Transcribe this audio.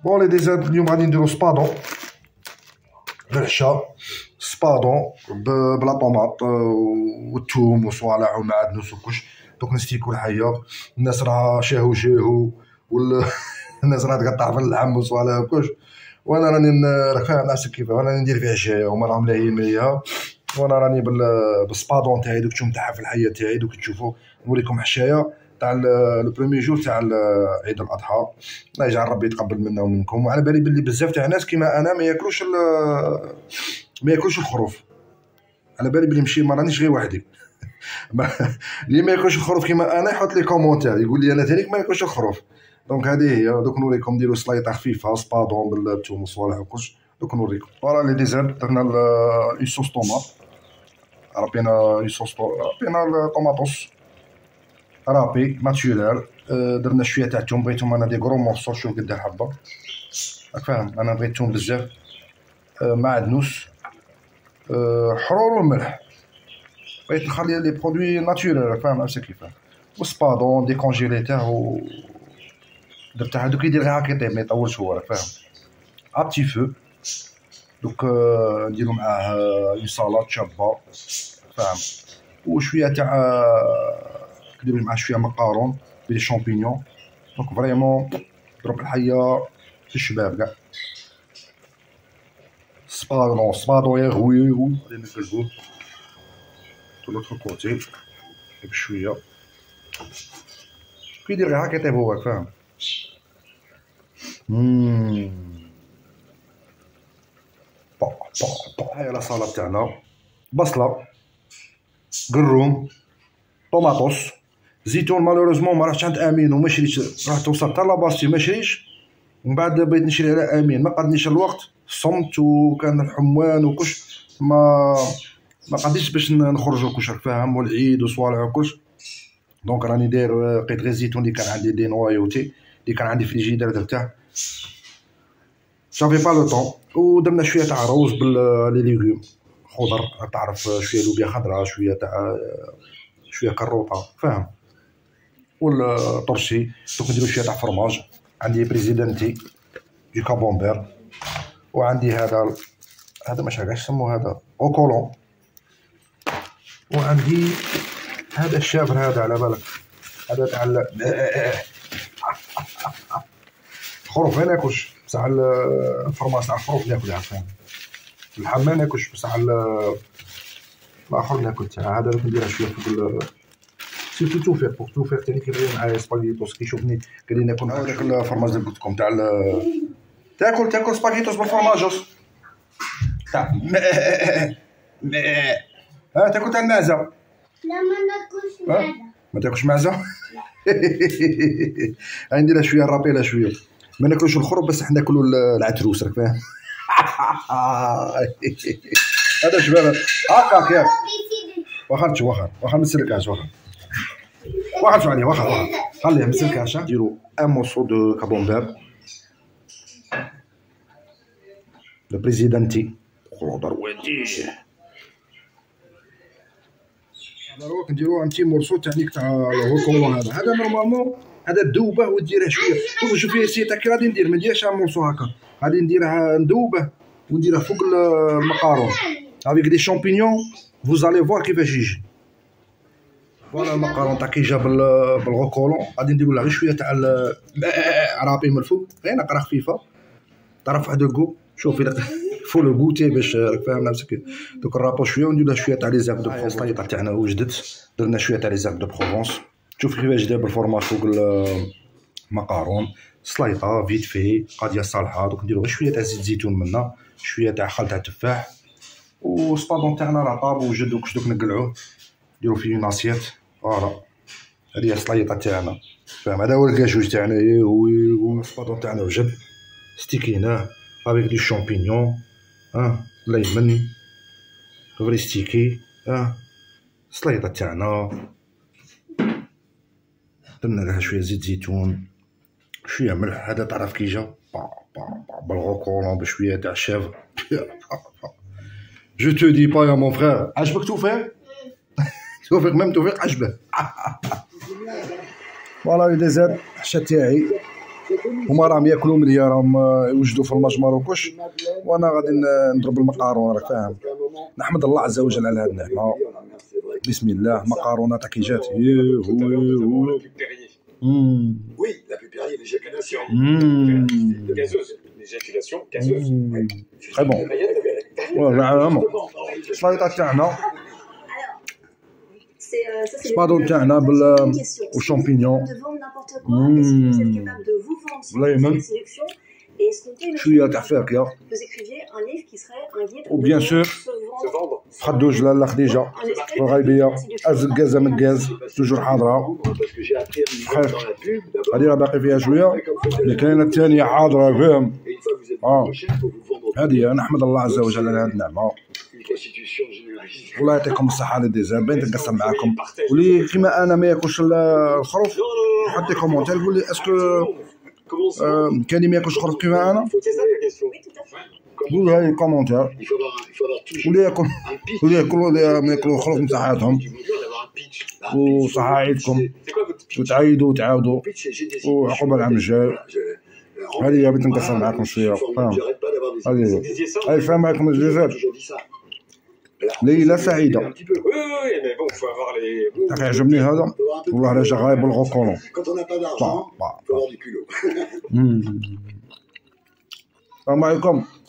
بون لي ديزيرت اليوم غادي نديرو سبادون للعشاء. سبادون بلا طوماط والثوم وصوالح ومعدنوس وكلش. دوك نستيكو الحيه. الناس راه شاهو الناس راه تقطع في اللحم وصوالح وكلش، وانا راني راك فاهم نفسك كيف راني ندير فيها الشاي وما راهم لاهيين ليا، وانا راني بالسبادون تاعي دوك الثوم تاعها في الحيه تاعي. دوك تشوفوا نوريكم حشايه تاع لو بروميي جور تاع عيد الاضحى. الله يجعل ربي يتقبل منا ومنكم. وعلى بالي باللي بزاف تاع ناس كيما انا ما ياكلوش الخروف. على بالي باللي ماشي ما رانيش غير وحدي. اللي ما ياكلش الخروف كيما انا يحط لي كومونتير يقول لي انا ثاني ما ياكلش الخروف. دونك هذه هي. دوك نوريكم نديرو سلايطه خفيفه سبادون بالثوم والصوالح وكلش. دوك نوريكم. فوالا لي ديزيرت درنا اون صوص طوماط. ربينا اون صوص ربينا الطوماطوس رابي ناتشورال. درنا شويه تاع الثوم. بغيتهم انا دي كرو مورسو. شوف قد الحبه راك فاهم. انا بغيت الثوم بزاف. معدنوس حرور والملح. بغيت نخلي لي برودوي ناتشورال راك فاهم نفسك كيفاه. وسبادون ديكونجيليته و درتها دوك يدير غير هكا يطيب ما يطولش هو راك فاهم. ابتي فو. دوك نديرو معاه اون سالاد شابه فاهم. وشويه تاع نديرو معاه شويه مقارون بلي شامبينيون. دونك فريمون ضرب الحيه في الشباب كاع. سبادون يغويو غادي نقلبوه تو لوطخ كوتي بشويه كيدير غير هكا يطيب هو فاهم. هاي لا صالة تاعنا. بصله قروم طوماطوس زيتون. مالوروزمون ما راحش عند امين وما شريتش. راح توصل حتى لاباستي ما شريش. ومن بعد بغيت نشري على امين ما قادنيش الوقت. صمت وكان الحموان وكلش ما قاديش باش نخرجوا كلش راك فاهم. والعيد وصوالح وكلش. دونك راني داير لقيت غير الزيتون اللي كان عندي دي نوايوتي اللي كان عندي في الفريجيدير درته صافي با لو طون. ودرنا شويه تاع روز باللي ليغوم خضر تعرف. شويه لوبيا خضراء شويه تاع شويه كروطه فاهم. والطرشي. دوك نديرو شويه تاع فرماج. عندي بريزيدنتي دو كابومبير. وعندي هذا ماشي هكا يسمو هذا اوكولون. وعندي هذا الشابر هذا على بالك هذا تاع الخروف ما ناكلش بصح الفرماج تاع الخروف ناكلها فاهم. اللحم ما ناكلش بصح الاخر ناكل تاع هذا. نديرها شويه فوق سيرتو توفيق تاني كيبغي معايا سباغيتوس. كيشوفني قال لي ناكل هذاك الفرماج اللي قلت لكم تاع تاكل سباغيتوس بالفرماجوس تاع تاكل تاع المعزه. لا ما ناكلش معزه. ما تاكلش معزه. نديرها شويه نرابيلها شويه. ما ناكلوش الخروف بس حنا ناكلو العتروس راك فاهم. هذا شباب هكاك ياك. واخا ما نسلكهاش واخا شو عليه واخا خليه ما نسلكهاش. نديرو ان مورسو دو كابومبير لو بريزيدنتي خضر وديه. دروك نديرو ان تي مورسو تاعك تاع الهوكولون. هذا نورمالمون هذا ذوبه وديره شويه. شوف يا سي تاكي غادي ندير ما نديرش ان مورسو هكا. غادي نديرها ندوبه ونديرها فوق المقارون افيك دي شامبينيون. فوزالي فوار كيفاش يجي. فوالا المقارون تاع كي جا بالغوكولون غادي نديرو له غير شويه تاع رابي من الفوق غير نقره خفيفه تعرف واحد الكو. شوف فو لو غوتي باش راك فاهم نفسك. دوك نرابو شويه وندير له شويه تاع لي زيرب دو بروفونس. السليطه تاعنا وجدت درنا شويه تاع لي زيرب دو بروفونس. شوف كيفاش داير بالفورماج فوق المقارون. سليطه فيت في قاضيه صالحه. دوك نديرو غير شويه تاع زيت زيتون منا شويه تاع خل تاع تفاح. وسبادون تاعنا راه طاب وجد. دوك نقلعوه نديرو فيه ناسيات. فوالا هذه هي السليطه تاعنا فاهم. هذا هو الكاجوج تاعنا. والسبادون تاعنا وجد ستيكيناه افيك دي شامبينيون ليمن فري ستيكي. السليطه تاعنا درنا لها شويه زيت زيتون شويه ملح. هذا تعرف كي جا بالغوكولون بشويه تاع شيفر. جو تو دي با يا مون فخير. عجبك توفيق؟ توفيق ميم توفيق عجبه. فوالا لي ديزير الحشا تاعي هما راهم ياكلوا مليا، راهم يوجدوا في المجمر وكلش، وانا غادي نضرب المقارونه، راك فاهم. نحمد الله عز وجل على هذه النعمه. بسم الله. مقارونه كي جات Oui, la pupillerie et l'éjaculation. L'éjaculation gazeuse. Très bon. Vraiment. السلطه تاعنا السبادو تاعنا بالشامبينيون والليمون شويه تاع فاكهه وبيان سور خدوج لاله خديجه الغايبيه الزكازه من الغاز توجور حاضره خير. هذه راه باقي فيها شويه، اللي كاينه الثانيه حاضره فاهم. هذه نحمد الله عز وجل على هذه النعمه. والله يعطيكم الصحه لي ديزاير، بغيت نقسم معاكم. واللي كيما انا ما ياكلش الخروف يحط لي كومونتير يقول لي اسكو كاين ما ياكلش خروف كيما انا، قول لي هاي كومونتير. واللي ياكلوا خروف من صحتهم وصحة عيدكم وتعيدوا وتعاودوا وعقوبة العام الجاي. هذه بغيت نقسم معاكم شويه فاهم. هاي فاهم معاكم الجزائر. ليلة سعيدة. يعجبني هذا والله راه جا غايب الغوكولون. السلام عليكم.